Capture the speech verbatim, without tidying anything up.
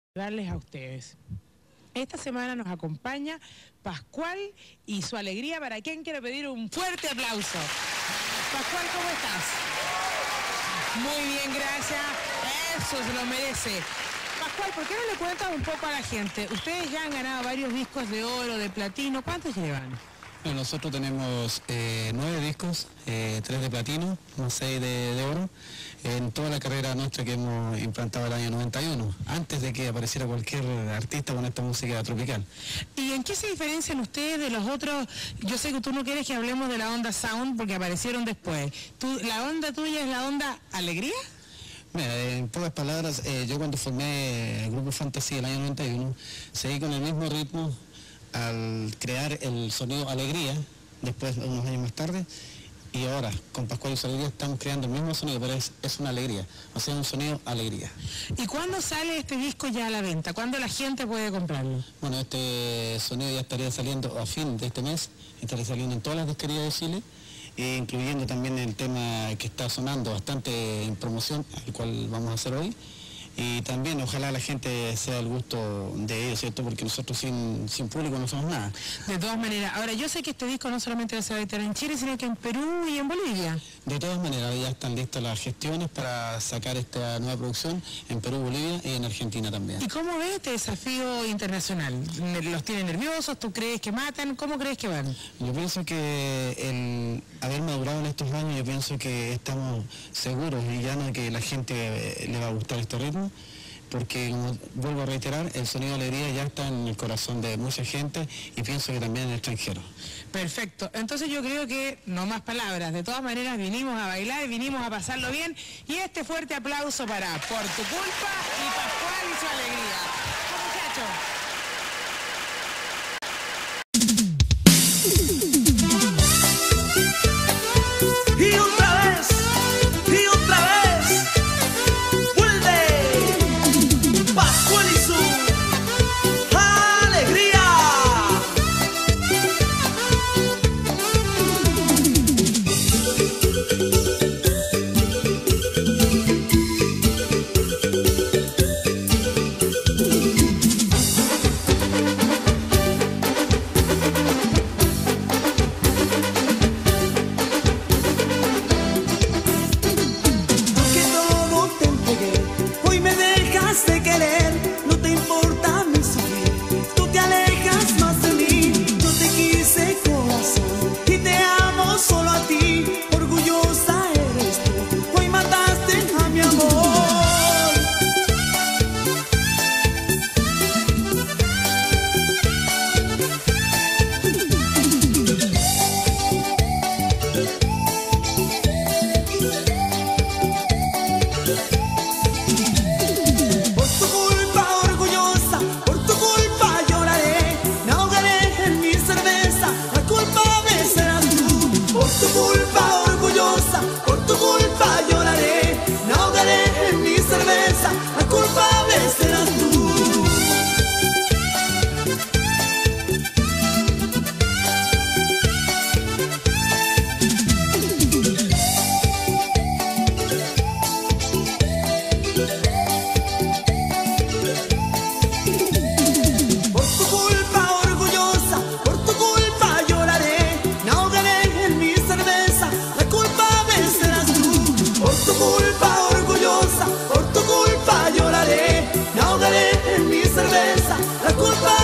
Darles a ustedes. Esta semana nos acompaña Pascual y su alegría, para quien quiero pedir un fuerte aplauso. Pascual, ¿cómo estás? Muy bien, gracias. Eso se lo merece. Pascual, ¿por qué no le cuentas un poco a la gente? Ustedes ya han ganado varios discos de oro, de platino. ¿Cuántos llevan? Bueno, nosotros tenemos eh, nueve discos, eh, tres de platino, seis de, de oro, en toda la carrera nuestra que hemos implantado el año noventa y uno, antes de que apareciera cualquier artista con esta música tropical. ¿Y en qué se diferencian ustedes de los otros? Yo sé que tú no quieres que hablemos de la onda sound porque aparecieron después. ¿Tú, la onda tuya es la onda alegría? Mira, en pocas palabras, eh, yo cuando formé el grupo Fantasía el año noventa y uno, seguí con el mismo ritmo al crear el sonido Alegría, después unos años más tarde, y ahora con Pascual y su alegría estamos creando el mismo sonido, pero es, es una alegría, o sea, un sonido alegría. ¿Y cuándo sale este disco ya a la venta? ¿Cuándo la gente puede comprarlo? Bueno, este sonido ya estaría saliendo a fin de este mes, estaría saliendo en todas las disquerías de Chile, e incluyendo también el tema que está sonando bastante en promoción, el cual vamos a hacer hoy. Y también ojalá la gente sea el gusto de ellos, ¿cierto? Porque nosotros sin, sin público no somos nada. De todas maneras, ahora yo sé que este disco no solamente se va a editar en Chile, sino que en Perú y en Bolivia. De todas maneras, ya están listas las gestiones para sacar esta nueva producción en Perú, Bolivia y en Argentina también. ¿Y cómo ves este desafío internacional? ¿Los tiene nerviosos? ¿Tú crees que matan? ¿Cómo crees que van? Yo pienso que el haber madurado en estos años, yo pienso que estamos seguros y ya no que la gente le va a gustar este ritmo, porque, como vuelvo a reiterar, el sonido de alegría ya está en el corazón de mucha gente y pienso que también en el extranjero. Perfecto, entonces yo creo que no más palabras, de todas maneras vinimos a bailar, vinimos a pasarlo bien, y este fuerte aplauso para Por Tu Culpa y Pascual y su alegría. Muchachos. Y otra vez, y otra vez, vuelve Pascual y su alegría. De querer, no te importa mi sufrir, tú te alejas más de mí. Yo te quise corazón y te amo solo a ti, orgullosa eres tú, hoy mataste a mi amor. Por tu culpa lloraré, me ahogaré en mi cerveza, la culpa